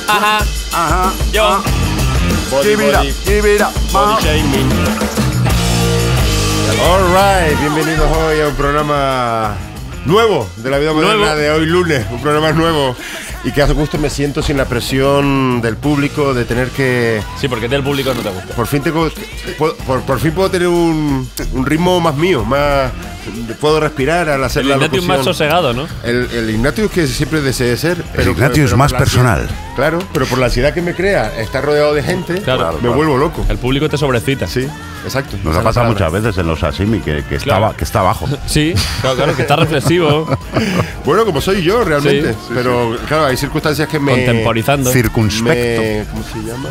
Ajá. Ajá. Yo. Give it up, Body shaming. Alright, bienvenidos hoy a un programa nuevo de la vida moderna de hoy lunes. Un programa nuevo. Y que hace gusto me siento sin la presión del público de tener que... Sí, porque del público no te gusta. Por fin puedo tener un ritmo más mío, más... Puedo respirar al hacer El la Ignatius locución. más sosegado, ¿no? El Ignatius que siempre deseé ser. El Ignatius más por la personal. ansiedad- Claro, pero por la ansiedad que me crea estar rodeado de gente, Claro. me vuelvo loco. El público te sobrecita. Sí, exacto. Nos Esa ha es la pasado palabra. muchas veces en los sashimi que Claro. está abajo. Sí, claro, que está reflexivo, Bueno, como soy yo realmente. Sí, pero claro, hay circunstancias que me... contemporizando. Circunspecto. ¿Cómo se llama?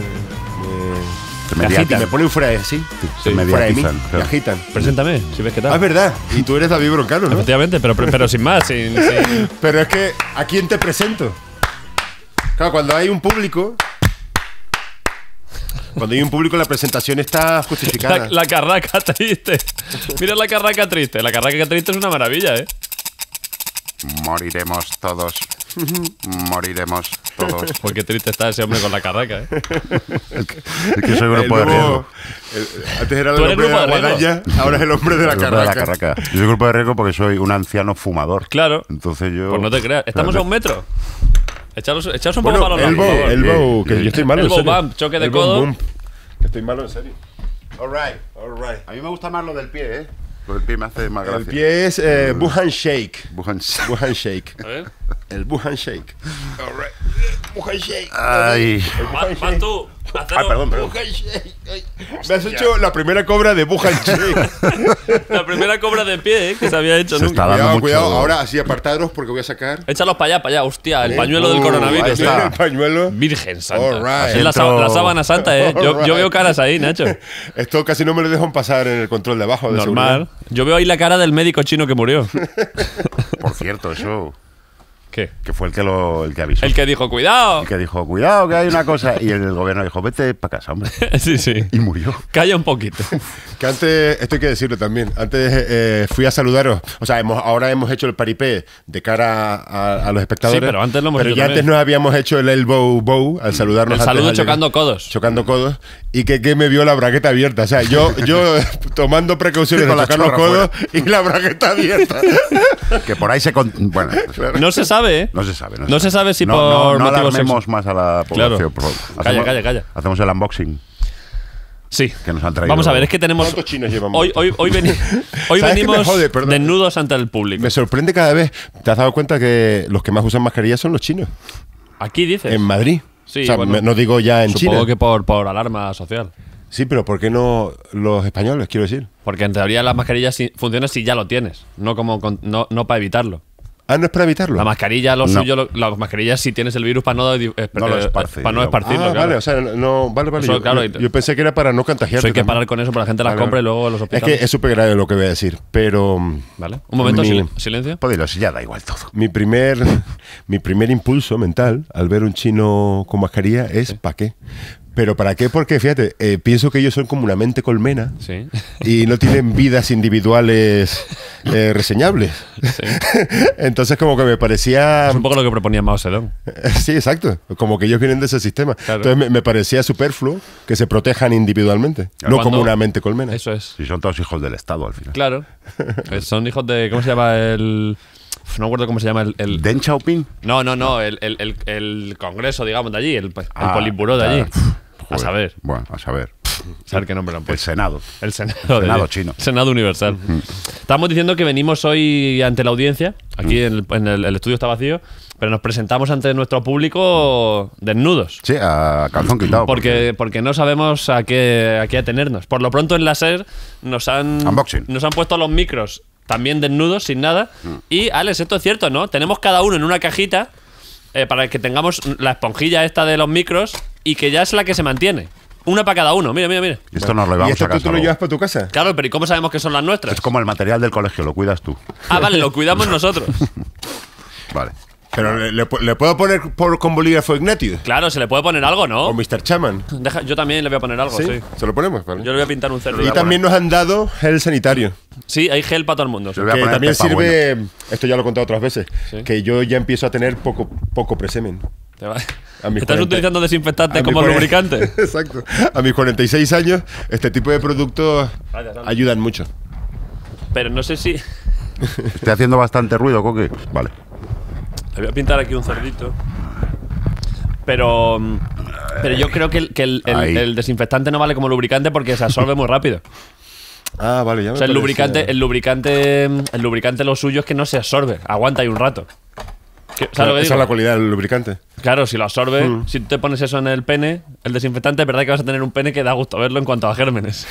Te Me mediatizan. agitan. Me pone fuera de sí. Te Fuera de mí. mediatizan, Me claro. agitan. Preséntame, si ves qué Ah, es tal. verdad. Y tú eres David Broncano, ¿no? Efectivamente, pero sin más, sin... Pero es que, ¿a quién te presento? Claro, cuando hay un público... Cuando hay un público, la presentación está justificada. La carraca triste. Mira la carraca triste. La carraca triste es una maravilla, ¿eh? Moriremos todos. Moriremos todos. Porque triste está ese hombre con la carraca, ¿eh? Es que soy grupo de El riesgo. nuevo- antes era el Tú eres hombre de la grupo de riesgo. guadaña, ahora es el hombre de la Grupo de la carraca. carraca. Yo soy grupo de riesgo porque soy un anciano fumador. Claro. Entonces yo. Pues no te creas. Estamos a un metro. Echaros un poco Bueno, para los lados, por favor. elbow, que yo estoy malo, en Elbow serio. bump, choque de Elbow codo. bump, que estoy malo, en serio. Alright. A mí me gusta más lo del pie, ¿eh? Lo del pie me hace más El gracia. pie es Wuhan Shake. Wuhan. Wuhan Shake. A ver. El Wuhan Shake. Alright. Wuhan Shake. Ay. Vas tú. Ay, perdón. Wuhan Shake. Ay. Me has hecho la primera cobra de Wuhan Shake. La primera cobra de pie, ¿eh? Que se había hecho Se nunca. está dando mucho. Cuidado. Ahora así apartaros porque voy a sacar Échalos para allá. Hostia, el pañuelo del ahí coronavirus. está. el pañuelo. Virgen santa. Alright. Es la sábana santa, ¿eh? Yo Alright. veo caras ahí, Nacho. Esto casi no me lo dejan pasar en el control de abajo. De Normal. Yo veo ahí la cara del médico chino que murió. Por cierto, eso. ¿Qué? Que fue el que avisó. El que dijo, cuidado. El que dijo, cuidado, que hay una cosa. Y el gobierno dijo, vete para casa, hombre. Sí, sí. Y murió. Calla un poquito. Que antes, esto hay que decirlo también, antes fui a saludaros, o sea, ahora hemos hecho el paripé de cara a los espectadores. Sí, pero antes lo hemos pero hecho ya también. antes nos habíamos hecho el elbow bow al saludarnos. El antes saludo al llegar. chocando codos. Chocando codos. Y que me vio la bragueta abierta. O sea, yo tomando precauciones de Con la tocar los chorra codos y la bragueta abierta. Que por ahí se. Bueno, No se sabe, ¿eh? no se sabe. No se sabe si no, por no motivos alarmemos más a la población. por favor. Calla. Hacemos el unboxing Sí. que nos han traído. Vamos a ver, es que tenemos... ¿Cuántos chinos llevamos? Hoy ¿Sabes qué me venimos jode? Perdón. desnudos ante el público. Me sorprende cada vez. ¿Te has dado cuenta que los que más usan mascarillas son los chinos? Aquí dices. En Madrid. Sí, o sea, bueno, no digo ya en Supongo China. que por alarma social. Sí, pero ¿por qué no los españoles, quiero decir? Porque en teoría las mascarillas funcionan si ya lo tienes, no como no para evitarlo. Ah, no es para evitarlo. La mascarilla, No. las mascarillas si tienes el virus para no No lo esparce, para no digamos. esparcirlo. Ah, claro. vale, o sea, no, vale. Eso, claro, yo pensé que era para no contagiarte. Eso hay que también. parar con eso, para la gente las Vale, compra y vale. luego los Es hospitales. que es súper grave lo que voy a decir, pero Vale. Un momento, silencio. Pues dilo, si ya da igual todo. mi primer impulso mental al ver un chino con mascarilla es ¿para qué? Pero ¿para qué? Porque, fíjate, pienso que ellos son como una mente colmena Sí. y no tienen vidas individuales reseñables. Sí. Entonces como que me parecía... Es un poco lo que proponía Mao Zedong. Sí, exacto. Como que ellos vienen de ese sistema. Claro. Entonces me parecía superfluo que se protejan individualmente, no como una mente colmena. Eso es. Si son todos hijos del Estado al final. Claro. Son hijos de. ¿Cómo se llama el.? No me acuerdo cómo se llama el. Deng Xiaoping. No. El congreso, digamos, de allí. El politburó de allí. Joder. A saber. Bueno, a saber. Saber qué nombre le han El puesto. Senado. El Senado. de Senado allí. chino. Senado Universal. Estamos diciendo que venimos hoy ante la audiencia. Aquí el estudio está vacío. Pero nos presentamos ante nuestro público desnudos. Sí, a calzón quitado. Porque no sabemos a qué atenernos. Por lo pronto en la SER nos han Unboxing. puesto los micros también desnudos, sin nada. Y, Alex, esto es cierto, ¿no? Tenemos cada uno en una cajita para que tengamos la esponjilla esta de los micros y que ya es la que se mantiene. Una para cada uno. Mira. Y esto nos lo ¿Y llevamos esto a tú casa. te lo luego. llevas para tu casa? Claro, pero ¿y cómo sabemos que son las nuestras? Es como el material del colegio, lo cuidas tú. Ah, vale, lo cuidamos nosotros. Vale. Pero le puedo poner con bolígrafo Ignatius Claro, se le puede poner algo, o ¿no? Mr. Chaman. Yo también le voy a poner algo, sí. Se lo ponemos, ¿vale? Yo le voy a pintar un cerdo. Y también nos han dado gel sanitario. Sí, hay gel para todo el mundo. sí. Yo voy a Que poner también Pepa sirve, esto ya lo he contado otras veces, Sí. que yo ya empiezo a tener poco presemen. A mis ¿Estás 40 utilizando desinfectante a como mis 40 lubricante? Exacto. A mis 46 años, este tipo de productos ayudan mucho. Pero no sé si... Estoy haciendo bastante ruido, Coque. Vale. Le voy a pintar aquí un cerdito. Pero yo creo que Ahí. el desinfectante no vale como lubricante porque se absorbe muy rápido. Ah, vale, ya me O sea, el parecía. lubricante lo suyo es que no se absorbe. Aguanta ahí un rato. ¿Sabes Claro, lo que esa digo? es la cualidad del lubricante. Claro, si lo absorbe, si tú te pones eso en el pene, el desinfectante, es verdad que vas a tener un pene que da gusto verlo en cuanto a gérmenes.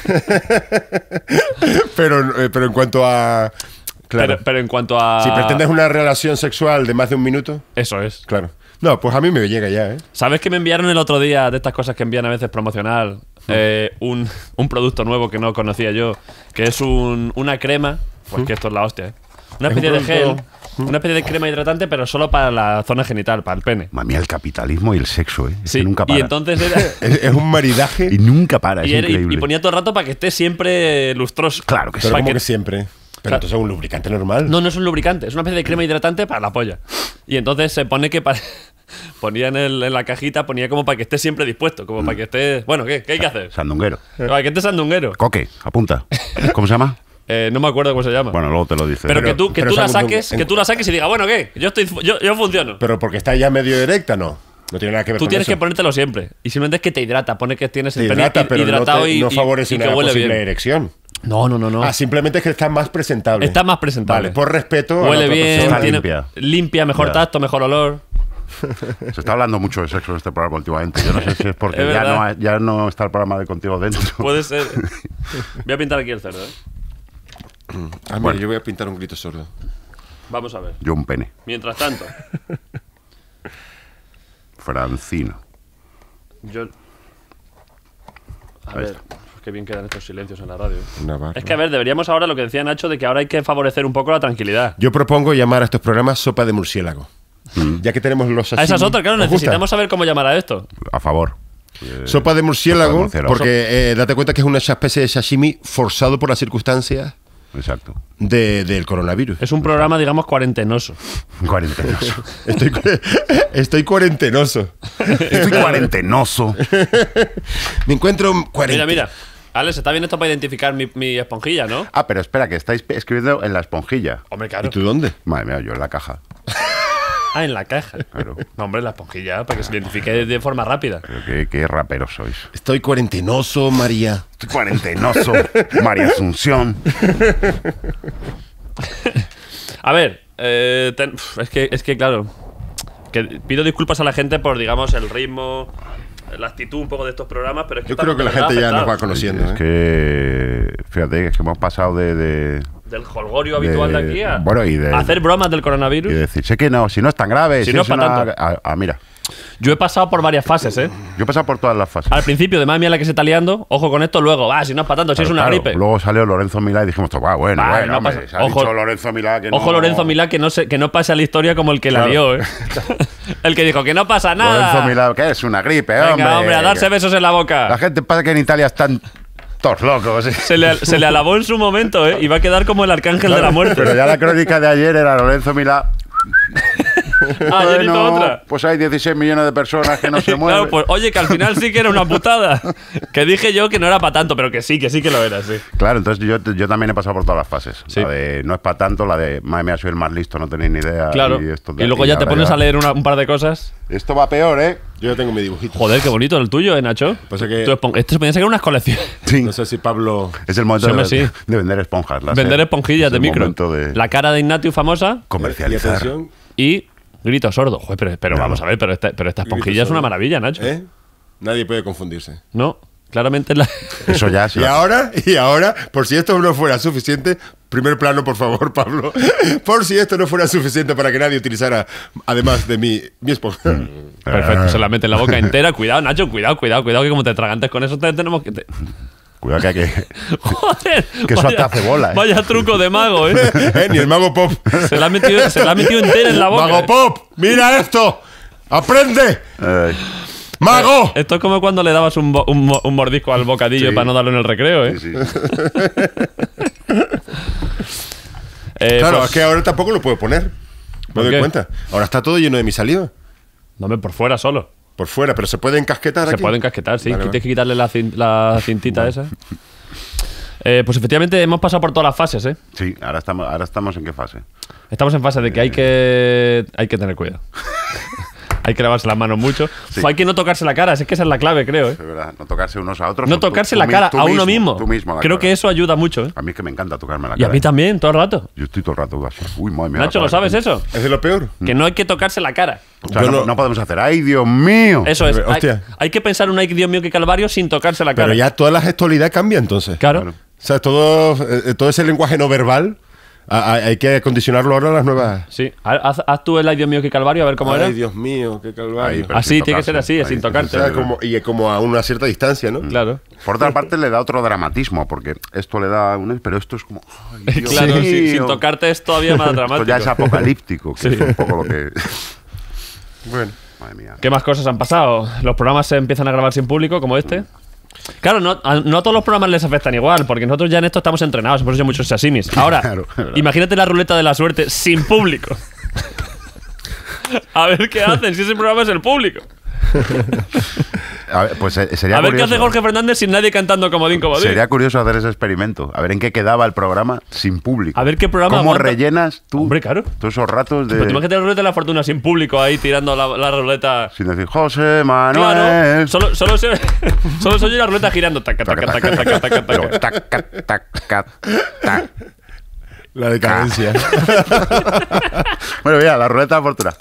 Pero en cuanto a... Claro. Pero en cuanto a... Si pretendes una relación sexual de más de un minuto, Eso es. claro. No, pues a mí me llega ya, ¿eh? ¿Sabes que me enviaron el otro día de estas cosas que envían a veces promocional? Un producto nuevo que no conocía yo, que es una crema. Pues que esto es la hostia, ¿eh? Una Es un especie de gel, producto- una especie de crema hidratante, pero solo para la zona genital, para el pene. Madre mía, el capitalismo y el sexo, ¿eh? Es que Sí, nunca para. y entonces era... Es un maridaje. Y nunca para, es y increíble. ponía todo el rato para que esté siempre lustroso. Claro que sí. Pero Para como que siempre. Pero Claro. entonces es un lubricante normal. No, no es un lubricante, es una especie de crema hidratante para la polla. Y entonces se pone que ponía en la cajita, ponía como para que esté siempre dispuesto, como para que esté... Bueno, ¿qué hay que hacer? Sandunguero. Para que esté sandunguero. Coque, apunta. ¿Cómo se llama? No me acuerdo cómo se llama. Bueno, luego te lo dice. pero pero- que pero tú la sandunguero. saques, que tú la saques y diga, bueno, ¿qué? Yo funciono. Pero porque está ya medio erecta, no. No tiene nada que ver Tú con tienes eso. que ponértelo siempre. Y simplemente es que te hidrata, pone que tienes Te el pene hidrata, pero hidratado no y favorece y que una huele posible bien. erección. No. Ah, simplemente es que está más presentable. Está más presentable. Vale, por respeto a la Huele otra bien, persona. Está limpia, mejor Ya. tacto, mejor olor. Se está hablando mucho de sexo en este programa últimamente. Yo no sé si es porque Es verdad. ya no está el programa de Contigo dentro. Puede ser. Voy a pintar aquí el cerdo, ¿eh? Ah, mira, yo voy a pintar un grito sordo. Vamos a ver. Yo un pene. Mientras tanto, Francino. yo... A Ahí ver, está. qué bien quedan estos silencios en la radio. Una barra. Es que, a ver, deberíamos ahora lo que decía Nacho de que ahora hay que favorecer un poco la tranquilidad. Yo propongo llamar a estos programas sopa de murciélago. Ya que tenemos los A esa es sashimi. otra, claro, ¿Os gusta? necesitamos saber cómo llamar a esto. A favor. Sopa de murciélago, murciélago. porque date cuenta que es una especie de sashimi forzado por las circunstancias Exacto. del coronavirus. Es un programa, digamos, cuarentenoso. Cuarentenoso. Estoy cuarentenoso. Estoy cuarentenoso. Me encuentro cuarentena. Mira. Alex, está bien esto para identificar mi esponjilla, ¿no? Ah, pero espera, que estáis escribiendo en la esponjilla. Hombre, ¿Y claro. tú dónde? Madre mía, yo en la caja. Ah, en la caja. Claro. No, hombre, la esponjilla, para que se identifique de forma rápida. Pero qué raperos sois. Estoy cuarentenoso, María. Estoy cuarentenoso. María Asunción. A ver, es que claro, que pido disculpas a la gente por, digamos, el ritmo, la actitud un poco de estos programas, pero es que Yo creo que la estamos de gente ya verdad nos va afectados. conociendo. Es que, fíjate, es que hemos pasado de Del holgorio habitual de aquí a, bueno, y de- a hacer bromas del y coronavirus. decir, sé que no, si no es tan grave, Si no es pa' tanto. Mira, Yo he pasado por varias fases, ¿eh? yo he pasado por todas las fases. Al principio, de madre mía la que se está liando, ojo con esto, luego, si no es para tanto, si es una Claro, gripe. Luego salió Lorenzo Milá y dijimos, bueno, Vale, no hombre, pasa- se ha ojo- dicho Lorenzo Milá que no... Ojo Lorenzo Milá, que no pase a la historia como el que la lió, ¿eh? El que dijo que no pasa nada. Lorenzo Milá, ¿qué es? Una gripe, Venga, hombre, a darse besos en la boca. La gente pasa que en Italia están todos locos. Se le alabó en su momento, ¿eh? Y va a quedar como el arcángel de la muerte. Pero ya la crónica de ayer era Lorenzo Milá. Ayer hizo otra. Pues hay 16 millones de personas que no se mueven. Claro, pues oye, que al final sí que era una putada. Que dije yo que no era para tanto, pero que sí lo era, sí. Claro, entonces yo también he pasado por todas las fases. Sí. La de no es para tanto, la de madre mía, soy el más listo, no tenéis ni idea. Claro. Y luego ya te pones a leer un par de cosas. Esto va peor, ¿eh? Yo ya tengo mi dibujito. Joder, qué bonito el tuyo, Nacho? Pasa que- Esto se podían sacar unas colecciones. Sí. No sé si Pablo... Es el momento Sí, hombre, de, sí. de vender esponjas. Vender esponjillas Es de el micro. momento de La cara de Ignatius famosa Y comercializar. atención, y grito sordo. Joder, pero vamos a ver, pero esta esponjilla es una maravilla, Nacho. ¿eh? Nadie puede confundirse. No, claramente la... Eso ya sí. Y ahora, por si esto no fuera suficiente, primer plano, por favor, Pablo. Por si esto no fuera suficiente para que nadie utilizara, además de mi esposa. Perfecto, se la mete en la boca entera. Cuidado, Nacho, cuidado, que como te atragantes con eso tenemos que... Cuidado que hay que... Joder, Que eso te hace bola, ¿eh? Vaya truco de mago, ¿eh? Ni el Mago Pop. Se la ha metido entera en la boca. ¡Mago Pop! ¡Mira esto! ¡Aprende! ¡Mago! Esto es como cuando le dabas un mordisco al bocadillo Sí. para no darlo en el recreo, ¿eh? Sí. Claro, Pues, es que ahora tampoco lo puedo poner. Me ¿Por doy qué? cuenta. Ahora está todo lleno de mi saliva. No, por fuera solo. Por fuera, pero se puede encasquetar Se aquí. puede encasquetar, sí. Vale, Tienes que quitarle la cintita esa. Pues efectivamente hemos pasado por todas las fases, ¿eh? Sí, ahora estamos en qué fase. Estamos en fase de que hay que tener cuidado. Hay que lavarse las manos mucho. Sí. Hay que no tocarse la cara, es que esa es la clave, creo, ¿eh? Es verdad, no tocarse unos a otros. No o tú- tocarse tú la mi- cara tú a uno mismo. Tú mismo la Creo cara. que eso ayuda mucho, ¿eh? A mí es que me encanta tocarme la Y cara. a mí también, todo el rato. Yo estoy todo el rato así. Uy, madre mía. Nacho, ¿lo sabes eso? ¿Es de lo peor? Que no hay que tocarse la cara. O sea, Yo no, no- no podemos hacer. ¡Ay, Dios mío! Eso es. Hostia. Hay que pensar un ay, Dios mío, qué calvario sin tocarse la cara. Pero ya toda la gestualidad cambia entonces. Claro. Claro. O sea, todo ese lenguaje no verbal hay que acondicionarlo ahora a las nuevas. Sí. Haz tú el ay, Dios mío, qué calvario, a ver cómo era. Ay, Dios mío, qué calvario. Ahí, pero Así, sin tiene que ser tocarse. así, sin Ahí, tocarte. O sea, como a una cierta distancia, ¿no? Claro. Por otra parte, le da otro dramatismo, porque esto le da un... Pero esto es como... ¡Ay, Dios Claro, mío! sin tocarte es todavía más dramático. Esto ya es apocalíptico, que Sí. es un poco lo que... Bueno. Madre mía. ¿Qué más cosas han pasado? Los programas se empiezan a grabar sin público, como este. Claro, no a todos los programas les afectan igual, porque nosotros ya en esto estamos entrenados, hemos hecho muchos sasimis. Ahora, Claro, es verdad. imagínate la ruleta de la suerte sin público. A ver qué hacen si ese programa es el público. A ver, pues sería A ver qué curioso. hace Jorge Fernández sin nadie cantando comodín, comodín. Sería curioso hacer ese experimento. A ver en qué quedaba el programa sin público. A ver qué programa ¿Cómo aguanta? rellenas tú Hombre, claro. todos esos ratos de... Pero tú imagínate la ruleta de la fortuna sin público ahí tirando la ruleta. Sin decir, José Manuel... Claro, solo se oye la ruleta girando. Taca, taca, taca, taca, taca, Pero taca. tac, tac, tac, tac, tac. La decadencia. Bueno, mira, la ruleta de fortuna.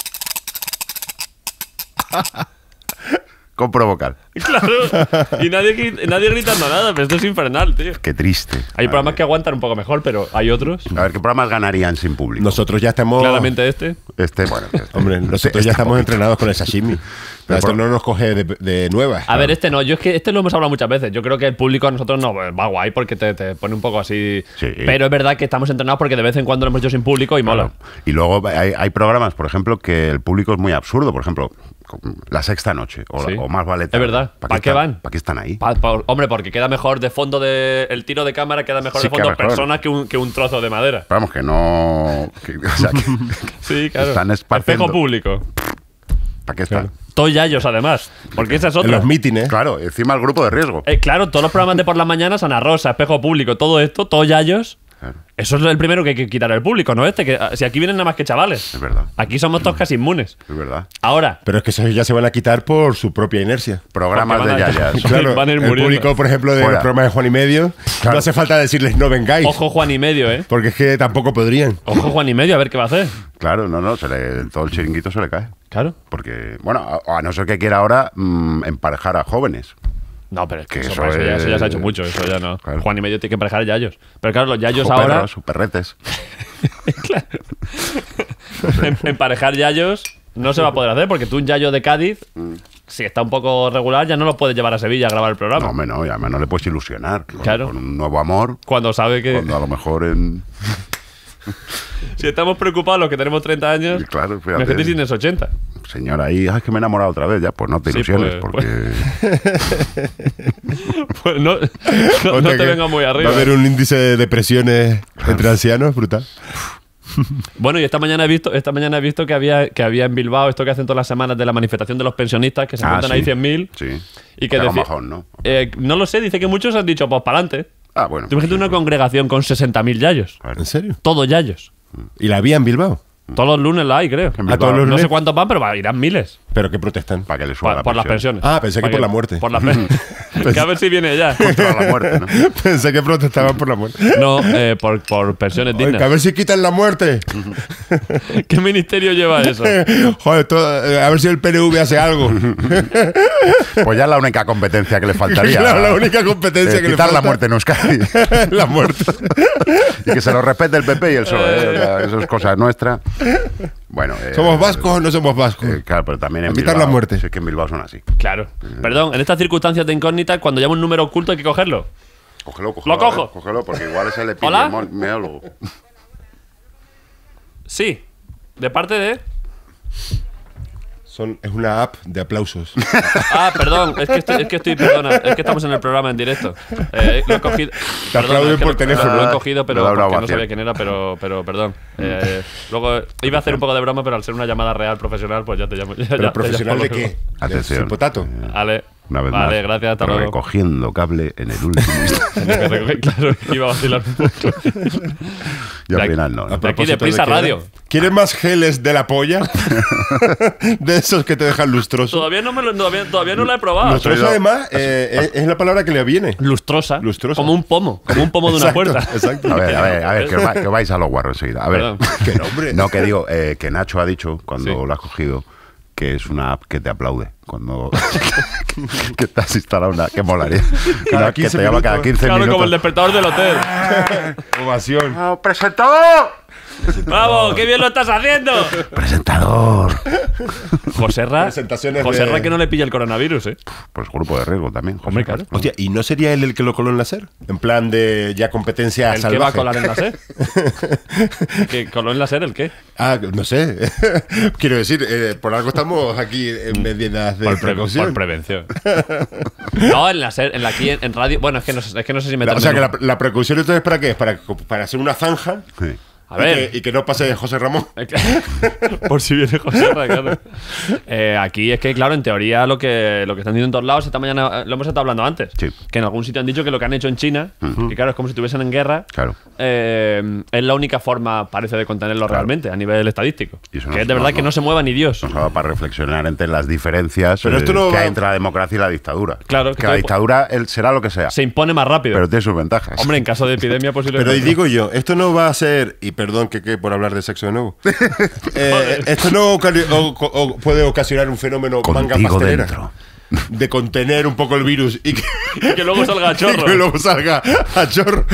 Con provocar. Claro. Y nadie gritando nada, pero esto es infernal, tío. Qué triste. Hay programas que aguantan un poco mejor, pero hay otros. A ver, ¿qué programas ganarían sin público? Nosotros ya estamos. Claramente este. Bueno, Hombre, nosotros ya estamos entrenados con el sashimi. Pero esto no nos coge de nuevas. A ver, este no. Yo es que este lo hemos hablado muchas veces. Yo creo que el público a nosotros no va guay porque te pone un poco así. Sí. Pero es verdad que estamos entrenados porque de vez en cuando lo hemos hecho sin público y mola. Y luego hay programas, por ejemplo, que el público es muy absurdo. Por ejemplo, La Sexta Noche o, Sí. o Más Vale Es Tarde. verdad. ¿Para qué van? ¿Para qué están ahí? Hombre, porque queda mejor de fondo el tiro de cámara queda mejor Sí, de fondo queda mejor. personas que un trozo de madera. Pero vamos, que no... o sea, Sí, claro. Están esparciendo. Espejo público. ¿Para qué están? Toyayos, además. Porque esa es En otra. los mítines. Claro, encima el grupo de riesgo. Claro, todos los programas de por las mañanas, Ana Rosa, Espejo Público, todo esto, Toyayos. Claro, Eso es el primero que hay que quitar al público, ¿no? Si aquí vienen nada más que chavales. es verdad. Aquí somos todos casi inmunes. Es verdad. Ahora, Pero es que esos ya se van a quitar por su propia inercia. Programas Porque de van a- yayas. Claro. van a ir el muriendo. público, por ejemplo, de Fuera. los programas de Juan y Medio, no hace falta decirles no vengáis. ojo Juan y medio, ¿eh? Porque es que tampoco podrían. Ojo Juan y medio, a ver qué va a hacer. Claro, no, todo el chiringuito se le cae. Claro. Porque, bueno, a no ser que quiera ahora emparejar a jóvenes. No, pero es que Que eso, eso eso ya es- se ha hecho mucho, eso ya no. Claro. Juan y medio tiene que emparejar yayos. Pero claro, los yayos O ahora. perros, o perretes. Claro. Emparejar yayos no se va a poder hacer porque tú un yayo de Cádiz, si está un poco regular, ya no lo puedes llevar a Sevilla a grabar el programa. No, hombre, no, y además no le puedes ilusionar. Claro. Con un nuevo amor, Cuando sabe que cuando a lo mejor en... si estamos preocupados los que tenemos 30 años, Y claro, fíjate. imagínate si tienes 80. Señora, ahí, es que me he enamorado otra vez, ya, pues no te Sí, ilusiones, pues- porque... Pues no Hostia, te que venga muy arriba. Va a haber un índice de depresiones entre ancianos brutal. Bueno, y esta mañana he visto que había en Bilbao esto que hacen todas las semanas de la manifestación de los pensionistas, que se juntan sí. ahí 100.000. Sí. Y que Pega decía- majón, ¿no? No lo sé, dice que muchos han dicho, pues para adelante. Ah, bueno. Tú imagínate pues, una congregación con 60.000 yayos. a ver. ¿En serio? Todo yayos. ¿Y la había en Bilbao? Todos los lunes la hay, creo. En A todos Bilbao, los No sé lunes. cuántos van, pero irán miles. ¿Pero qué protestan? Para que le suba la Por las pensión. pensiones. Ah, pensé que Para por la muerte. Por las que a ver si viene ya. Contra la muerte, ¿no? Pensé que protestaban por la muerte. No, por pensiones Oye, que a dignas. ver si quitan la muerte. ¿Qué ministerio lleva eso? Joder, a ver si el PNV hace algo. Pues ya es la única competencia que le faltaría. Claro, la única competencia que le quitar la falta. muerte en Euskadi. La muerte. Y que se lo respete el PP y el PSOE. O sea, eso es cosa nuestra. Bueno. ¿Somos vascos o no somos vascos? Claro, pero también en Quitar Bilbao. la muerte. Sí, es que en Bilbao son así. Claro. Perdón, en estas circunstancias de incógnita, cuando llama un número oculto hay que cogerlo. Cógelo. Lo cojo. Cógelo, porque igual es el ¿Hola? epidemiólogo. Sí. De parte de. Es una app de aplausos. Ah, perdón, perdona, es que estamos en el programa en directo. Lo he cogido. Te aplauden por teléfono. Lo he cogido, pero Me da una porque no ovación. sabía quién era, pero perdón. Luego iba a hacer un poco de broma, pero al ser una llamada real profesional, pues ya te llamo. ¿Pero profesional de qué? Atención. ¿De potato? Vale. Una vez Vale, más. gracias, hasta luego. Recogiendo cable en el último instante. Claro, iba a vacilar un poco. Y al De final no. A ¿no? De aquí, de propósito Prisa qué Radio. era. ¿Quieres más geles de la polla? De esos que te dejan lustroso. Todavía no lo he probado. Lustroso, además, es la palabra que le viene. Lustrosa. Lustrosa. Como un pomo de una Exacto, puerta. Exacto. A ver, que vais a los guarros enseguida. A ver, Perdón. Qué nombre. no, que digo, que Nacho ha dicho, cuando Sí. lo has cogido, que es una app que te aplaude. Cuando que te has instalado una, que molaría. Cada Una que 15 te llama cada 15 Claro, minutos. como el despertador del hotel. Ovación. ¡Presentador! ¡Bravo! ¡Qué bien lo estás haciendo! ¡Presentador! Joserra. Presentaciones Joserra de- que no le pilla el coronavirus, ¿eh? Pues grupo de riesgo también. José. Hombre, claro. Hostia, ¿y no sería él el que lo coló en la SER? En plan de ya competencia ¿El salvaje. qué va a colar en la SER? ¿Que coló en la SER el qué? Ah, no sé. Quiero decir, por algo estamos aquí en medidas de Por precaución. prevención. No, en la SER, aquí en radio. Bueno, es que no sé si me O sea, que la precaución entonces ¿para qué? ¿Es para hacer una zanja? Sí. A ver. Y que no pase José Ramón. Por si viene Joserra, claro. Aquí es que, claro, en teoría lo que están diciendo en todos lados, esta mañana lo hemos estado hablando antes, Sí. que en algún sitio han dicho que lo que han hecho en China, que claro, es como si estuviesen en guerra, Claro. es la única forma, parece, de contenerlo realmente, a nivel estadístico. Y eso Que no- es de verdad no- que no se mueva ni Dios. Nos va para reflexionar entre las diferencias Pero esto no que va- hay entre la democracia y la dictadura. Claro, que que la todo- dictadura será lo que sea, Se impone más rápido. pero tiene sus ventajas. Hombre, en caso de epidemia posiblemente. Pero y digo yo, esto no va a ser, y perdón que por hablar de sexo de nuevo, esto no puede ocasionar un fenómeno manga Contigo pastelera dentro. de contener un poco el virus y que, Y que luego salga a y chorro. que luego salga a chorro.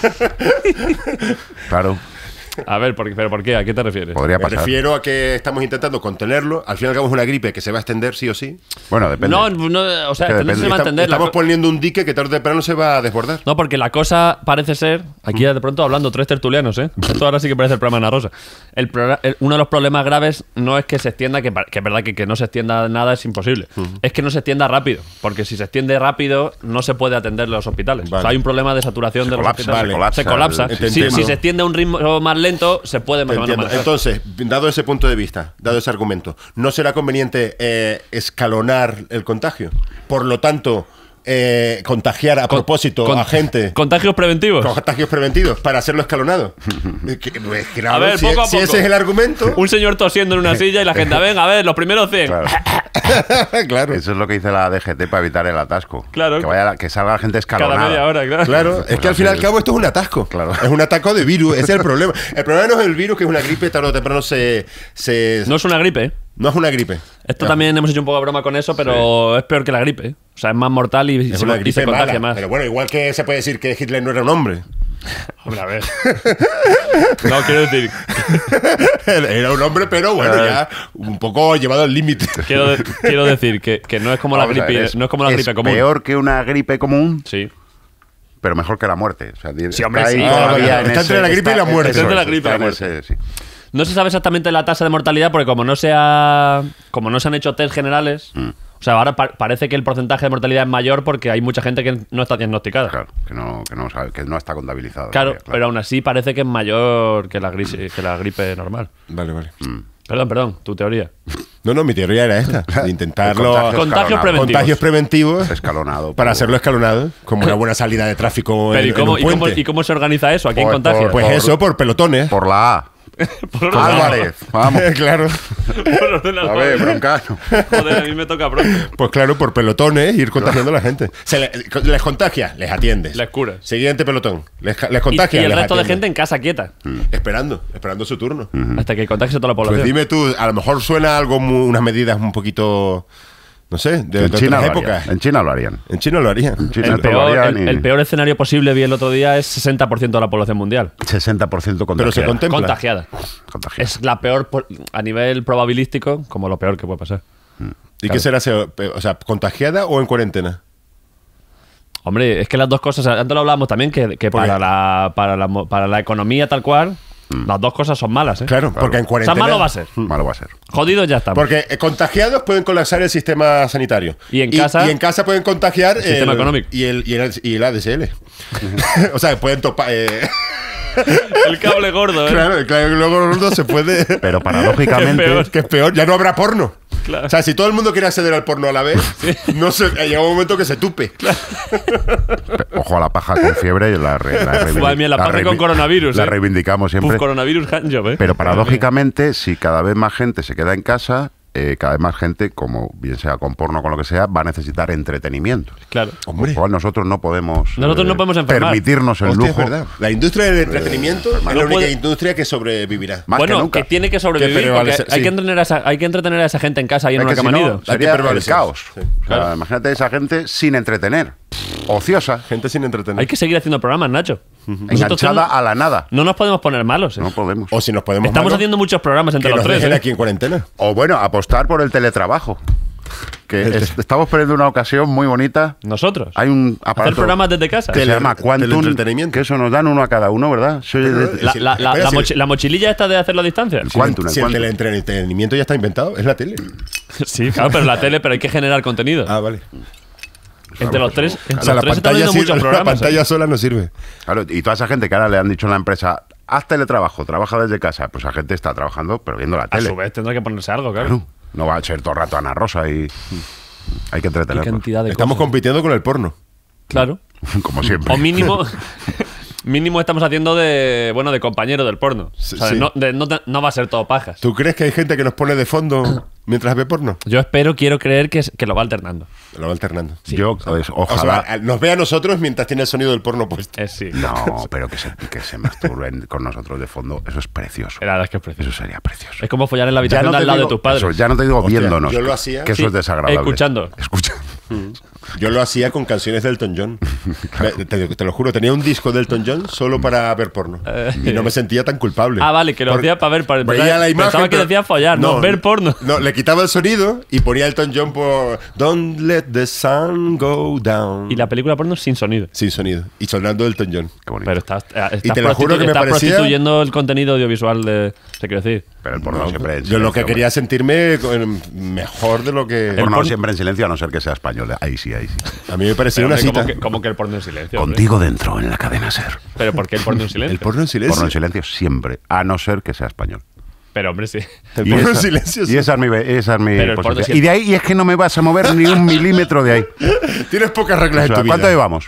Claro, A ver, ¿pero por qué? ¿A qué te refieres? podría Me pasar. refiero a que estamos intentando contenerlo. Al fin y al cabo es una gripe que se va a extender sí o sí. Bueno, depende. No, o sea, Es que esto no se depende. va a entender. Estamos poniendo un dique que tarde o temprano se va a desbordar. No, porque la cosa parece ser. Aquí de pronto hablando tres tertulianos, ¿eh? Esto ahora sí que parece el programa Ana Rosa. Uno de los problemas graves no es que se extienda, que es verdad que no se extienda nada es imposible. Es que no se extienda rápido. Porque si se extiende rápido, no se puede atender los hospitales. Vale. O sea, hay un problema de saturación de los colapsa, hospitales. se colapsa. Te Si entiendo. se extiende a un ritmo más lento, se puede más o menos Entiendo. manejar. Entonces, dado ese punto de vista, dado ese argumento, ¿no será conveniente escalonar el contagio? Por lo tanto, contagiar a propósito a gente Contagios preventivos. con contagios preventivos para hacerlo escalonado. Pues, claro, A ver, si, poco a si poco. ese es el argumento, Un señor tosiendo en una silla y la gente, venga, a ver, los primeros 100. Claro. claro. Eso es lo que dice la DGT para evitar el atasco. Claro. Que salga la gente escalonada. Cada media hora, claro. Claro, es que al fin y al cabo esto es un atasco. Claro. Es un atasco de virus, ese es el problema. El problema no es el virus, que es una gripe, tarde o temprano No es una gripe, ¿eh? no es una gripe. Esto también hemos hecho un poco de broma con eso, pero es peor que la gripe. ¿eh? O sea, es más mortal y Es se, una y se gripe contagia mala. más. Pero bueno, igual que se puede decir que Hitler no era un hombre. Hombre, a ver. No, quiero decir, Era un hombre, pero bueno, ya un poco llevado al límite. quiero decir que no es como la Vamos a gripe, ver, no es como la gripe común. peor que una gripe común, Sí. pero mejor que la muerte. O sea, hombre, está ahí sí. todavía Está entre la gripe y la muerte. eso Está entre la es, gripe y la está en muerte. ese, sí. No se sabe exactamente la tasa de mortalidad porque como no se han hecho test generales, o sea, ahora parece que el porcentaje de mortalidad es mayor porque hay mucha gente que no está diagnosticada. Claro, que no está contabilizado. Claro, todavía, pero aún así parece que es mayor que la gripe normal. Vale, vale. Perdón, tu teoría. No, mi teoría era esta, de intentarlo. El Contagios escalonado. preventivos. Contagios preventivos Escalonado. para hacerlo escalonado, como una buena salida de tráfico Pero en un puente. ¿y cómo se organiza eso? ¿A quién Pues, contagia? Pues eso, por pelotones. Por la A. Por orden Álvarez, vamos. claro. Por orden A ver, alfabético. broncano. Joder, a mí me toca pronto. Pues claro, por pelotones, ir contagiando a la gente. Les contagia, les atiendes. Les curas. Siguiente pelotón. Les Y contagia, el les resto de atiendes. gente en casa quieta. Esperando su turno. Hasta que contagie a toda la población. Pues dime tú, a lo mejor suena algo, unas medidas un poquito, no sé, de En China otras lo épocas. harían. En China lo harían. En China lo harían. En China el, esto lo peor, harían y el peor escenario posible, vi el otro día, es 60% de la población mundial 60% contagiada. Pero se contempla. contagiada. Contagiada. Es la peor, a nivel probabilístico, como lo peor que puede pasar. ¿Y qué será? O sea, ¿contagiada o en cuarentena? Hombre, es que las dos cosas, antes lo hablábamos también, que para la economía tal cual, Las dos cosas son malas, ¿eh? Claro, porque en O sea, cuarentena... malo va a ser. Malo va a ser. Jodidos ya estamos. Porque contagiados pueden colapsar el sistema sanitario. Y en casa- y en casa pueden contagiar el sistema económico. Y el ADSL. O sea, pueden topar. El cable gordo, ¿eh? Claro, luego se puede. Pero paradójicamente, Qué peor. Que es peor, ya no habrá porno. Claro. O sea, si todo el mundo quiere acceder al porno a la vez, no se, llega un momento que se tupe. ojo a la paja con fiebre, Madre mía, la paja con coronavirus, la ¿eh? reivindicamos siempre. Puf, coronavirus handjob, ¿eh? Pero paradójicamente, si cada vez más gente se queda en casa, cada vez más gente, como bien sea con porno o con lo que sea, va a necesitar entretenimiento. Claro. Con lo cual nosotros no podemos, Nosotros no podemos enfermar. permitirnos el Hostia, es lujo. verdad. La industria del entretenimiento es la única puede- industria que sobrevivirá. Más bueno, que nunca. que tiene que sobrevivir, Que porque prevalecer, hay, sí. que hay que entretener a esa gente en casa y en Es una que si cama no- nido. hay que Sería el prevalecer. caos. Sí. O sea, Claro. imagínate esa gente sin entretener, ociosa, Gente sin entretener. Hay que seguir haciendo programas, Nacho. Nosotros enganchada tenemos- a la nada. No nos podemos poner malos, ¿eh? No podemos. O si nos podemos Estamos malos, haciendo muchos programas entre que los nos tres, dejen ¿eh? aquí en cuarentena. O bueno, apostar por el teletrabajo. Estamos perdiendo una ocasión muy bonita. Nosotros. Hay un Hacer aparato programas desde casa. que se llama Quantum, teleentretenimiento. que eso nos dan uno a cada uno, ¿verdad? Se oye Pero, desde- La mochililla esta de hacerlo a distancia. El Quantum, Si el teleentretenimiento ya está inventado, es la tele. Sí, claro, pero la tele, pero hay que generar contenido. Ah, vale. Entre los tres, O sea, la están pantalla, haciendo muchos la programas. pantalla ¿eh? sola no sirve. Claro, y toda esa gente que ahora le han dicho en la empresa, haz teletrabajo, trabaja desde casa, pues esa gente está trabajando, pero viendo la A tele. su vez tendrá que ponerse algo, claro. Claro, no va a ser todo el rato Ana Rosa y hay que Qué entretenerlos. cantidad de Estamos cosas. compitiendo con el porno. Claro. Como siempre. O mínimo. Mínimo estamos haciendo de compañero del porno. Sí, O sea, sí. no va a ser todo pajas. ¿Tú crees que hay gente que nos pone de fondo mientras ve porno? Yo quiero creer que lo va alternando. Lo va alternando. Yo, pues, O ojalá. sea, nos ve a nosotros mientras tiene el sonido del porno puesto. Sí. No, pero que se masturben con nosotros de fondo, eso es precioso. La verdad es que es precioso. Eso sería precioso. Es como follar en la habitación de al lado de tus padres. eso, ya no te digo Hostia, viéndonos. yo lo hacía. Que eso Sí, es desagradable. escuchando. Escucha. Yo lo hacía con canciones de Elton John. Te lo juro, tenía un disco de Elton John solo para ver porno. Y no me sentía tan culpable. Ah, vale, que lo hacía para ver. Veía la imagen. Pensaba que pero- decía follar, no, ver porno. No, le quitaba el sonido y ponía Elton John por Don't let the sun go down. Y la película porno sin sonido. Sin sonido. Y sonando Elton John. Qué bonito. Pero estás Y te lo juro que me estás parecía- prostituyendo el contenido audiovisual de. Se quiere decir. Pero el porno siempre en Yo lo que silencio, quería sentirme mejor de lo que. El porno porno- siempre en silencio, a no ser que sea español. Ahí sí, ahí sí. A mí me parecía Pero, una hombre, cita. como que el porno en silencio. hombre. Contigo dentro, en la cadena SER. Pero ¿por qué el porno en silencio? El porno en silencio. Porno en silencio siempre, a no ser que sea español. Pero hombre, sí. El Y porno en esa- silencio. Y esa es mi, Pero el porno posición. siempre- Y de ahí y es que no me vas a mover ni un milímetro de ahí. Tienes pocas reglas O sea, en tu vida. ¿cuánto llevamos?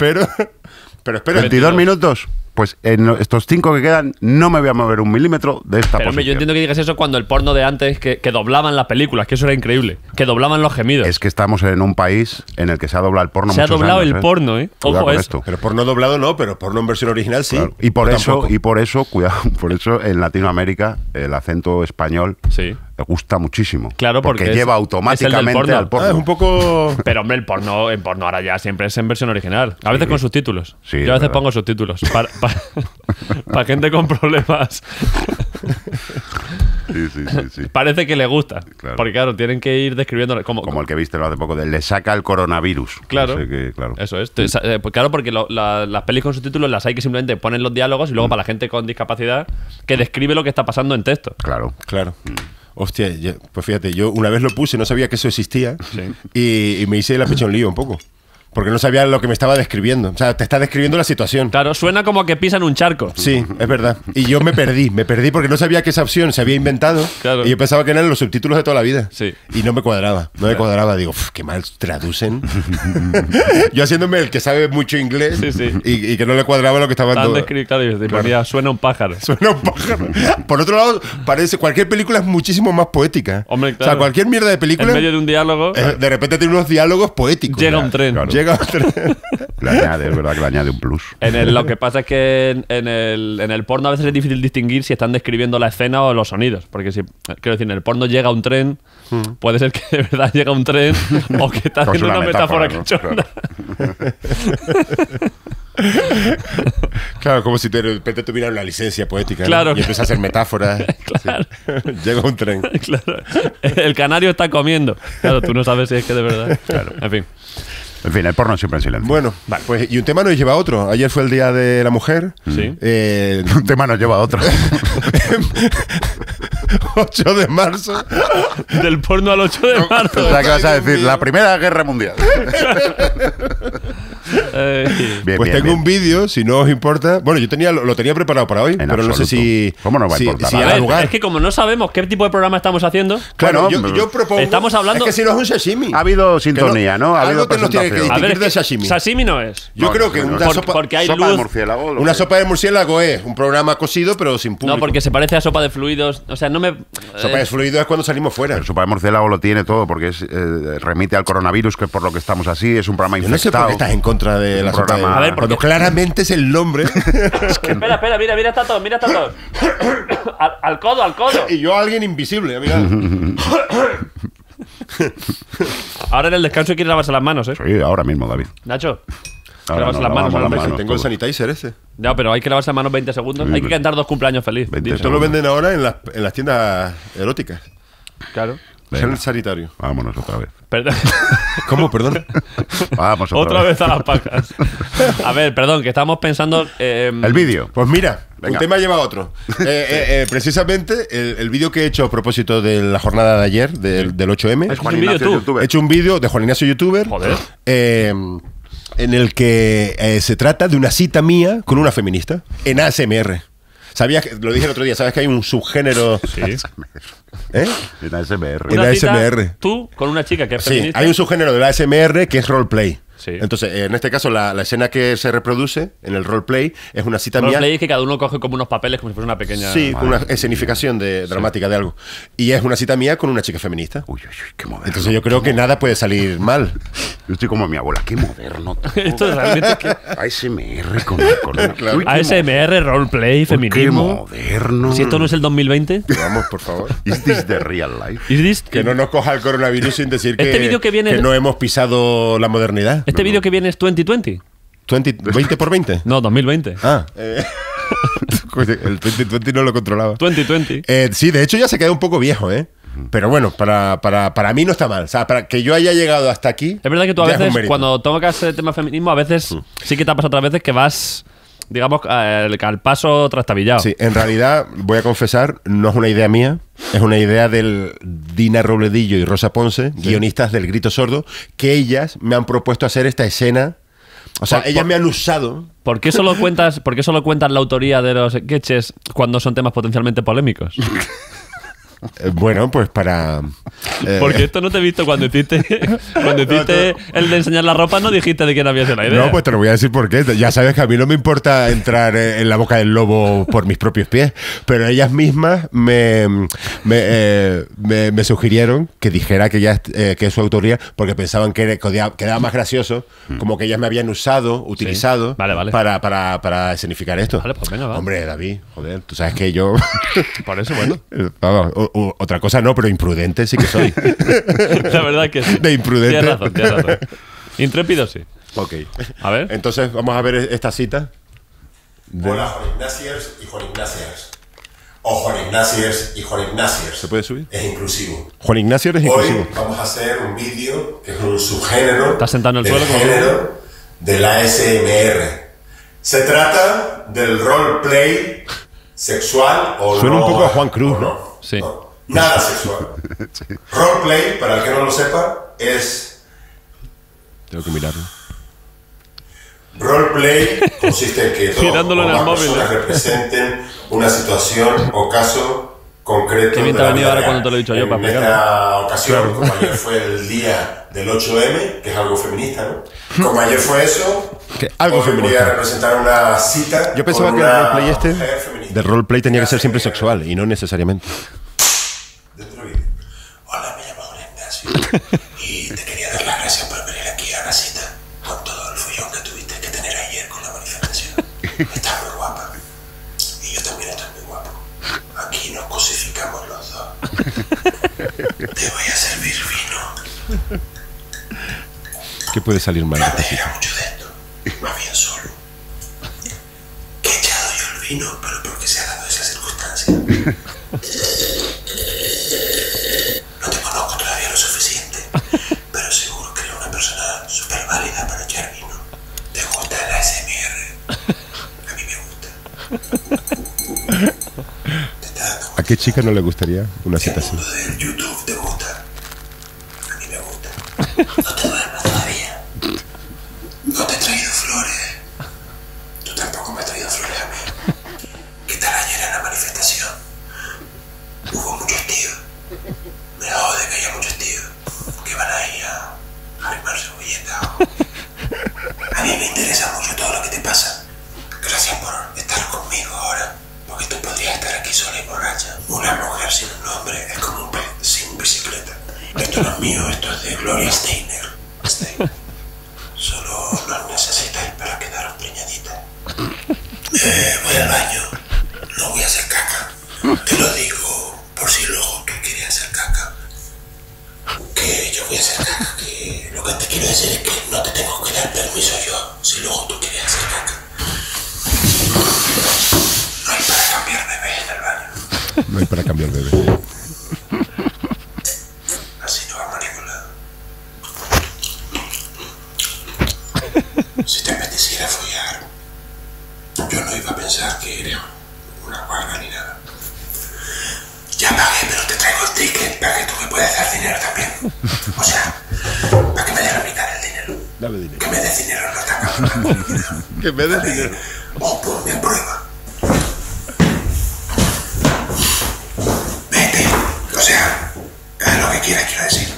Pero espera. 22 minutos. Pues en estos 5 que quedan no me voy a mover un milímetro de esta Pero hombre, yo posición. entiendo que digas eso cuando el porno de antes, que doblaban las películas, que eso era increíble. Que doblaban los gemidos. Es que estamos en un país en el que se ha doblado el porno Se ha muchos doblado años, el porno, ¿eh? Cuidado Ojo con a esto. Pero porno doblado no, pero porno en versión original sí. Claro. Y por Yo eso, tampoco. cuidado, por eso en Latinoamérica el acento español Sí. le gusta muchísimo. Claro, porque lleva es el del automáticamente porno. al porno. Ah, es un poco. Pero hombre, el porno ahora ya siempre es en versión original. A veces con subtítulos. Sí, Yo a es veces verdad. pongo subtítulos. Para gente con problemas. Sí. Parece que le gusta. Claro. Porque claro, tienen que ir describiendo Como el que viste hace poco, de le saca el coronavirus. Claro. No sé qué, claro. Eso es. Pues claro, porque las pelis con subtítulos las hay que simplemente ponen los diálogos y luego para la gente con discapacidad que describe lo que está pasando en texto. Claro. Claro. Hostia, pues fíjate, yo una vez lo puse, no sabía que eso existía. Y me hice la pecho un lío un poco. Porque no sabía lo que me estaba describiendo. O sea, te está describiendo la situación. Claro, suena como que pisan un charco. Sí, es verdad. Y yo me perdí porque no sabía que esa opción se había inventado. Claro. Y yo pensaba que eran los subtítulos de toda la vida. Sí. Y no me cuadraba. No me cuadraba. Digo, qué mal traducen. Yo haciéndome el que sabe mucho inglés Sí, sí. y que no le cuadraba lo que estaban Tan todo. descrito, claro, y ponía, suena un pájaro. Suena un pájaro. Por otro lado, parece cualquier película es muchísimo más poética. Hombre, O sea, claro. cualquier mierda de película, En medio de un diálogo, de repente tiene unos diálogos poéticos. llega un tren. claro. Llega un tren. Le añade, es verdad que le añade un plus. Lo que pasa es que en el porno a veces es difícil distinguir si están describiendo la escena o los sonidos. Porque si, quiero decir, en el porno llega un tren, puede ser que de verdad llega un tren o que está Es haciendo una metáfora ¿no? cachonda. Claro, como si de repente tuvieran una licencia poética. ¿no? Claro. Y empieza a hacer metáforas. Claro. Sí. Llega un tren. Claro. El canario está comiendo. Claro, tú no sabes si es que de verdad. Claro. En fin. En fin, el porno siempre en silencio. Bueno, pues y un tema nos lleva a otro. Ayer fue el Día de la Mujer. Sí. Un tema nos lleva a otro. 8 de marzo. Del porno al 8 de marzo. O sea, ¿qué vas a decir? La Primera Guerra Mundial. Bien, Pues bien, tengo bien. un vídeo, si no os importa. Bueno, yo lo tenía preparado para hoy, En pero no sé absoluto. si. ¿Cómo nos va a importar? Si A da ver, lugar. Es que como no sabemos qué tipo de programa estamos haciendo, Claro, Bueno, yo propongo. estamos hablando- Es que si no es un sashimi. Ha habido sintonía, ¿no? Ha habido algo que nos tiene que presentación. a ver, distinguir de sashimi. sashimi no es. Yo No, creo no, que no, una no. sopa. Porque hay Sopa de luz. murciélago. lo Una que- sopa de murciélago es un programa cosido, pero sin público. No, porque se parece a sopa de fluidos. O sea, no me. Sopa de fluido es cuando salimos fuera. El sopa de murciélago lo tiene todo porque remite al coronavirus, que es por lo que estamos así. Es un programa Yo no sé por infectado. qué estás en contra de la sopa de programa- A ver, cuando porque- claramente es el nombre. Espera, mira esta tos, mira esta tos. al codo, al codo. Y yo a alguien invisible, mira. Ahora en el descanso hay que ir a lavarse las manos, ¿eh? Sí, ahora mismo, David. Nacho. Ahora lavarse nos las manos, lavamos ahora las manos. Tengo el todo. sanitizer ese. Ya, pero hay que lavarse las manos 20 segundos. Hay que cantar 2 cumpleaños feliz. 20 Dilo. Esto lo venden ahora en las tiendas eróticas. Claro. Venga. Gel sanitario. Vámonos otra vez. Perdón. ¿Cómo? Perdón. Vamos Otra vez a las pajas. A ver, perdón, que estamos pensando. El vídeo. Pues mira, Venga. un tema lleva a otro. Precisamente el vídeo que he hecho a propósito de la jornada de ayer, del 8M. Es Juan un vídeo Ignacio, tú. youtuber. He hecho un vídeo de Juan Ignacio Youtuber. Joder. En el que se trata de una cita mía con una feminista en ASMR. ¿Sabías que, lo dije el otro día, ¿sabes que hay un subgénero? Sí. ¿Eh? En ASMR. En Una cita, ASMR. Tú con una chica que es Sí, feminista. hay un subgénero del ASMR que es roleplay. Sí. Entonces, en este caso, la escena que se reproduce en el roleplay es una cita mía. Roleplay es que cada uno coge como unos papeles como si fuera una pequeña. Sí, con una escenificación dramática de algo. Y es una cita mía con una chica feminista. Uy, uy, uy, qué moderno. Entonces yo creo que nada puede salir mal. Yo estoy como mi abuela. Qué moderno. Esto realmente es que. ASMR con Claro. Uy, qué ASMR, roleplay, Qué feminismo. moderno. Si esto no es el 2020. Vamos, por favor. Is this the real life? ¿Is this- Que no nos coja el coronavirus sin decir Este vídeo que viene- no hemos pisado la modernidad. Este vídeo que viene es 2020. 20 por 20. No, 2020. Ah. Coño, el 2020 no lo controlaba. 2020. Sí, de hecho ya se queda un poco viejo, ¿eh? Pero bueno, para mí no está mal. O sea, para que yo haya llegado hasta aquí. Es verdad que tú a ya es un veces, mérito. cuando tocas el tema feminismo, a veces sí que te ha pasado otras veces que vas, digamos, al paso trastabillado. Sí, en realidad, voy a confesar, no es una idea mía, es una idea del Dina Robledillo y Rosa Ponce, guionistas del Grito Sordo, que ellas me han propuesto hacer esta escena. O sea, ellas me han usado. ¿Por qué solo cuentas la autoría de los sketches cuando son temas potencialmente polémicos? Bueno, pues para. Porque esto no te he visto cuando hiciste el de enseñar la ropa, no dijiste de quién había sido la idea. No, pues te lo voy a decir por qué. Ya sabes que a mí no me importa entrar en la boca del lobo por mis propios pies, pero ellas mismas me sugirieron que dijera que es su autoría porque pensaban que quedaba más gracioso, como que ellas me habían utilizado Vale. para escenificar esto. Vale, pues venga, va. Hombre, David, joder, tú sabes que yo... Por eso, bueno. Vamos, otra cosa no, pero imprudente sí que soy. La verdad que sí. De imprudente. Tienes razón. Intrépido sí. Ok. A ver. Entonces, vamos a ver esta cita. Hola, Juan Ignasiers y Juan Ignasiers. O Juan Ignasiers y Juan Ignasiers. ¿Se puede subir? Es inclusivo. Juan Ignacio es Hoy inclusivo. vamos a hacer un vídeo que es un subgénero ¿Estás sentado en el del suelo como género de la ASMR. Se trata del roleplay sexual o Suena no. un poco a Juan Cruz, o ¿no? Sí. No, nada sexual. Roleplay, para el que no lo sepa, es... Tengo que mirarlo. Roleplay consiste en que dos Mirándolo o en el más móvil, personas representen una situación o caso concreto. Qué bien de te ha la venido vida ahora real. cuando te lo he dicho yo para En explicarlo. esta ocasión, como ayer fue el día del 8M, que es algo feminista, ¿no? Como ayer fue eso, Que algo hoy voy feminista. a representar una cita. Yo pensaba con que el una roleplay mujer feminista. del roleplay tenía que ser siempre hace- sexual y no necesariamente. de otro vídeo. Hola, me llamo Juan Ignacio y te quería dar las gracias por venir aquí a la cita con todo el follón que tuviste que tener ayer con la manifestación. Estás muy guapa y yo también estoy muy guapo. Aquí nos cosificamos los dos. Te voy a servir vino. ¿Qué puede salir mal? No me era mucho de esto, más bien solo. Que he echado yo el vino, pero porque se ha dado esa circunstancia. No te conozco todavía lo suficiente, pero seguro que eres una persona súper válida qué chica no le gustaría una Si cita el así? mundo del YouTube te gusta, a mí me gusta. No te duermas todavía. No te he traído flores. Tú tampoco me has traído flores a mí. ¿Qué tal ayer en la manifestación? Hubo muchos tíos. Me jode que haya muchos tíos que van ahí a arrimar cebolletas. A mí me interesa mucho todo lo que te pasa. Gracias por estar conmigo ahora, porque tú podrías estar aquí sola y borracha. Una mujer sin un nombre es como un pez sin bicicleta. Esto no es mío, esto es de Gloria Steiner. Solo lo necesitáis para quedaros preñaditas. Voy al baño, no voy a hacer caca. Te lo digo por si luego tú quieres hacer caca. Que yo voy a hacer caca, que lo que te quiero decir es que no te tengo que dar permiso yo, si luego tú quieres hacer caca. No hay para cambiar bebé en el baño. No hay para cambiar bebé. Así no vamos a ningún lado. Si te apeteciera follar, yo no iba a pensar que eres una guarda ni nada. Ya pagué, pero te traigo el ticket para que tú me puedas dar dinero también. O sea, para que me des la mitad del dinero. Dame dinero. Que me des dinero no está cabrón. Que me des dinero. O ponme a prueba. Vete. O sea, haz lo que quieras, quiero decir.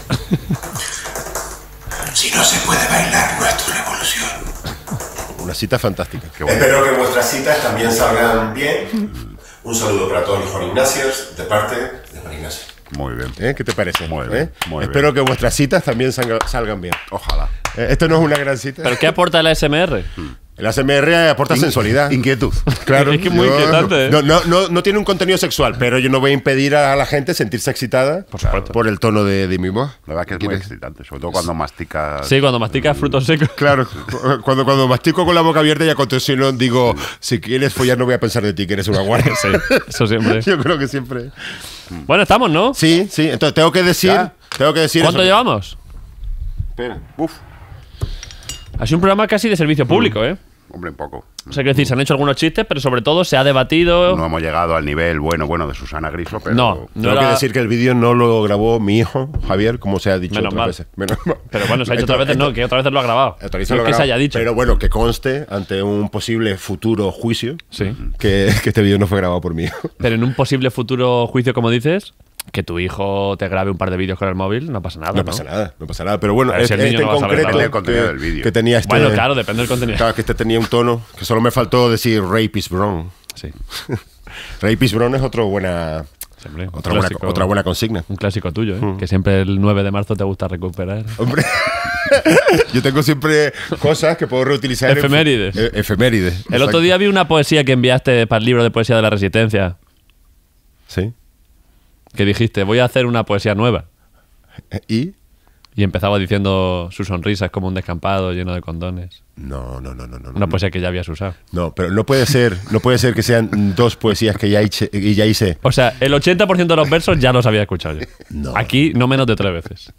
Si no se puede bailar, no es tu revolución. Una cita fantástica. Qué bueno. Espero que vuestras citas también salgan bien. Un saludo para todos los Juan Ignacios, de parte de Juan Ignacio. Muy bien. ¿Qué te parece? Muy bien, muy Espero bien. que vuestras citas también salgan bien. Ojalá. Esto no es una gran cita. ¿Pero qué aporta el ASMR? El ASMR aporta sensualidad. Inquietud. Claro. Es que es muy inquietante, ¿eh? No tiene un contenido sexual, pero yo no voy a impedir a la gente sentirse excitada por el tono de mi voz. La verdad que es muy excitante, sobre todo cuando masticas. Sí, cuando masticas frutos secos. Claro, cuando mastico con la boca abierta y a continuación digo, si quieres follar no voy a pensar de ti, que eres una guardia. Sí, eso siempre. Yo creo que siempre. Bueno, estamos, ¿no? Sí, entonces tengo que decir ¿Ya? ¿Cuánto eso. llevamos? Espera. Uf. Ha sido un programa casi de servicio público, ¿eh? Hombre, un poco. O sea, quiero decir, se han hecho algunos chistes, pero sobre todo se ha debatido. No hemos llegado al nivel bueno de Susana Griso, pero. No. Tengo era- que decir que el vídeo no lo grabó mi hijo, Javier, como se ha dicho Menos otras mal. veces. Menos mal. Pero bueno, se ha hecho otras veces, no, que otras veces lo ha grabado. Otra No vez es lo que se grabo. haya dicho. Pero bueno, que conste ante un posible futuro juicio Sí. que este vídeo no fue grabado por mi hijo. Pero en un posible futuro juicio, como dices, que tu hijo te grabe un par de vídeos con el móvil, no pasa nada. No pasa nada, no pasa nada. Pero bueno, A ver si el niño este no en va a saber concreto nada. Depende del contenido del vídeo. que tenía este. Bueno, claro, depende del contenido. Claro, que este tenía un tono que solo me faltó decir rape is wrong. Sí. Rape is wrong es otra buena Siempre. otra buena consigna. Un clásico tuyo, ¿eh? Que siempre el 9 de marzo te gusta recuperar. Hombre, yo tengo siempre cosas que puedo reutilizar. Efemérides. Efemérides. El otro día vi una poesía que enviaste para el libro de poesía de la Resistencia, Sí. que dijiste, voy a hacer una poesía nueva. ¿Y? Y empezaba diciendo, su sonrisa es como un descampado lleno de condones. No. Una poesía que ya habías usado. No, pero no puede ser que sean dos poesías que ya hice. O sea, el 80% de los versos ya los había escuchado yo. No. Aquí no menos de 3 veces.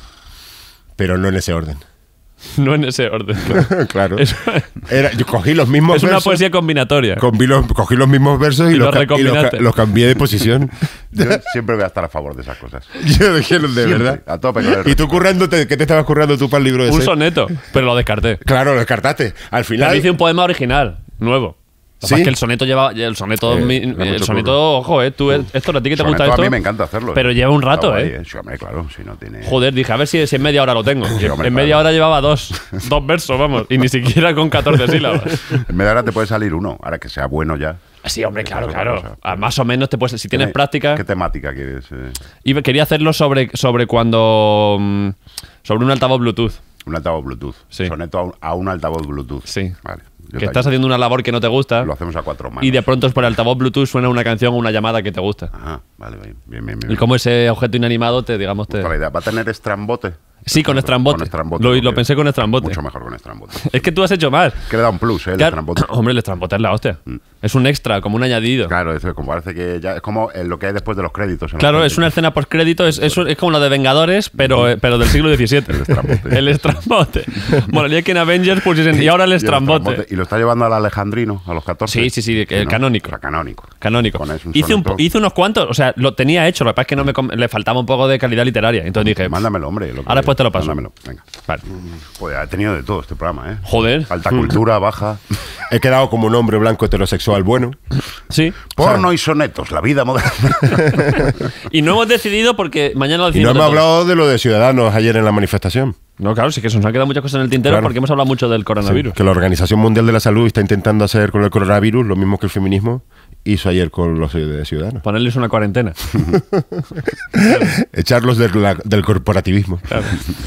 Pero no en ese orden. No en ese orden. Claro. Es, Yo cogí los mismos es una versos. poesía combinatoria. Cogí los mismos versos y, Y los los recombinaste. los cambié de posición. Yo siempre voy a estar a favor de esas cosas. Yo dije, de Siempre, verdad. a tope con el ¿Y tú currándote? ¿Qué te estabas currando tú para el libro de Un ese? soneto, pero lo descarté. Claro, lo descartaste. Al final. Pero hice un poema original, nuevo. Lo que ¿Sí? pasa es que el soneto lleva. El soneto, da el mucho soneto ojo, tú, Héctor, a ti que te gusta Soneto, esto. a mí me encanta hacerlo. Pero lleva un rato, Está guay, ¿eh? Sí, hombre, claro, si no tiene. Joder, dije, a ver si en media hora lo tengo. Sí, hombre, en media claro. hora llevaba dos versos, vamos. Y ni siquiera con 14 sílabas. En media hora te puede salir uno, ahora que sea bueno ya. Sí, hombre, claro, Eso es claro. otra cosa. Más o menos te puedes. Si tienes práctica. ¿Qué temática quieres? Y quería hacerlo sobre cuando. Sobre un altavoz Bluetooth. Un altavoz Bluetooth. Sí. Soneto a un altavoz Bluetooth. Sí. Vale. Yo Que te estás ayudo. haciendo una labor que no te gusta. Lo hacemos a cuatro manos. Y de pronto por el altavoz Bluetooth suena una canción o una llamada que te gusta. Ah, vale, bien. Y como ese objeto inanimado te, digamos, te. La idea. ¿Va a tener estrambote? Sí, con estrambote. Con estrambote, Lo porque pensé con estrambote. Mucho mejor con estrambote. Es que tú has hecho más. Que le da un plus, el Claro. estrambote. Hombre, el estrambote es la hostia. Es un extra, como un añadido. Claro, eso como parece que ya es como lo que hay después de los créditos. Claro, es una escena post-crédito, es como lo de Vengadores, pero del siglo XVII. El estrambote. El estrambote. Molaría que en Avengers pusiesen, y ahora el estrambote. Y lo está llevando al Alejandrino, a los 14. Sí, el canónico. O sea, canónico. Canónico. Pones un Hice soneto. unos cuantos, o sea, lo tenía hecho, lo que pasa es que no le faltaba un poco de calidad literaria. Entonces dije, Mándamelo, hombre. ahora después te lo paso. Mándamelo, venga. Vale. Joder, ha tenido de todo este programa, ¿eh? Joder. Alta cultura, baja. He quedado como un hombre blanco heterosexual bueno. Sí. Porno y sonetos, la vida moderna. Y no hemos decidido porque mañana lo Y decimos. no hemos de todo. hablado de lo de Ciudadanos ayer en la manifestación. No, claro, sí que se nos han quedado muchas cosas en el tintero Claro. porque hemos hablado mucho del coronavirus. Que la Organización Mundial de la Salud está intentando hacer con el coronavirus lo mismo que el feminismo hizo ayer con los de Ciudadanos. Ponerles una cuarentena. Echarlos del corporativismo. Claro.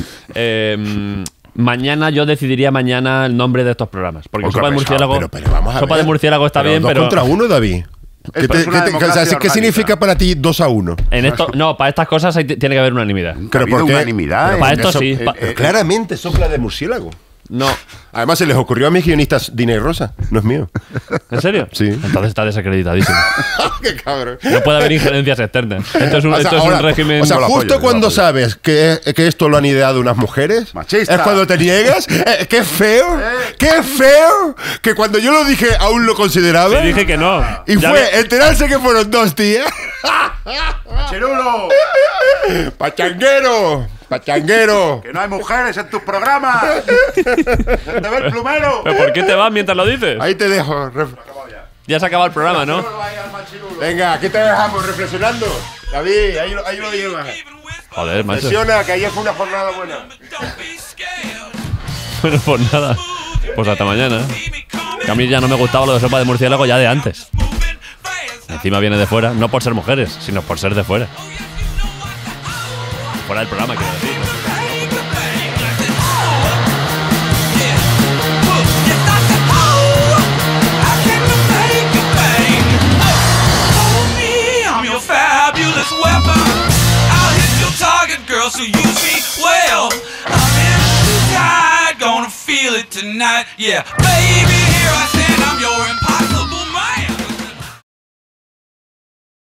Mañana yo decidiría mañana el nombre de estos programas. Porque Otro Sopa de pesado, Murciélago. Pero vamos a Sopa ver. de Murciélago está bien, dos pero. contra uno, David. ¿Qué, Esto es una democracia ¿qué orgánica. significa para ti 2-1? En esto, no, para estas cosas tiene que haber unanimidad. Ha habido unanimidad. Pero para esto sí. Pero claramente sopla de murciélago. No. Además, se les ocurrió a mis guionistas Dina y Rosa. No es mío. ¿En serio? Sí. Entonces está desacreditadísimo. ¡Qué cabrón! No puede haber injerencias externas. Esto es un, O sea, esto es ahora, un régimen. o sea, Yo lo justo apoyo, cuando yo lo apoyo. sabes que esto lo han ideado unas mujeres, Machista. es cuando te niegas. ¡Qué feo! ¡Qué feo! Que cuando yo lo dije aún lo consideraba. Te dije que no. Y Ya fue ve- enterarse que fueron 2 tías. ¡Chirulo! ¡Pachanguero! ¡Pachanguero! ¡Que no hay mujeres en tus programas! ¡Se te ve el plumero! ¿Pero por qué te vas mientras lo dices? Ahí te dejo. Ya se ha acabado el programa, ¿no? Venga, aquí te dejamos reflexionando. David, ahí lo llevas. Joder, macho. Reflexiona, que ayer fue una jornada buena. Bueno, pues nada. Pues hasta mañana. Que a mí ya no me gustaba lo de Sopa de Murciélago ya de antes. Encima viene de fuera, no por ser mujeres, sino por ser de fuera. Fuera del programa, quiero decir. Fabulous weapon. I'll hit your target, girl, so use me well. I'm inside, gonna feel it tonight. Yeah, baby, here I stand, I'm your impossible.